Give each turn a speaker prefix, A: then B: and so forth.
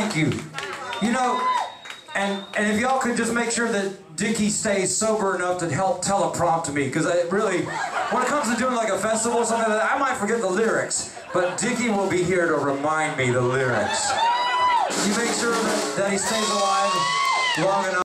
A: Thank you. You know, and if y'all could just make sure that Dickie stays sober enough to help teleprompt me, because I really, when it comes to doing like a festival or something like that, I might forget the lyrics, but Dickie will be here to remind me the lyrics. You make sure that he stays alive long enough.